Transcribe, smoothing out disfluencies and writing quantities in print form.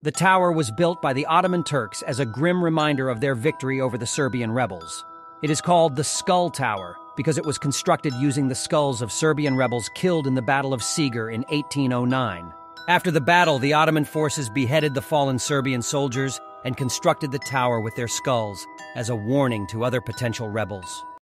The tower was built by the Ottoman Turks as a grim reminder of their victory over the Serbian rebels. It is called the Skull Tower because it was constructed using the skulls of Serbian rebels killed in the Battle of Seger in 1809. After the battle, the Ottoman forces beheaded the fallen Serbian soldiers and constructed the tower with their skulls as a warning to other potential rebels.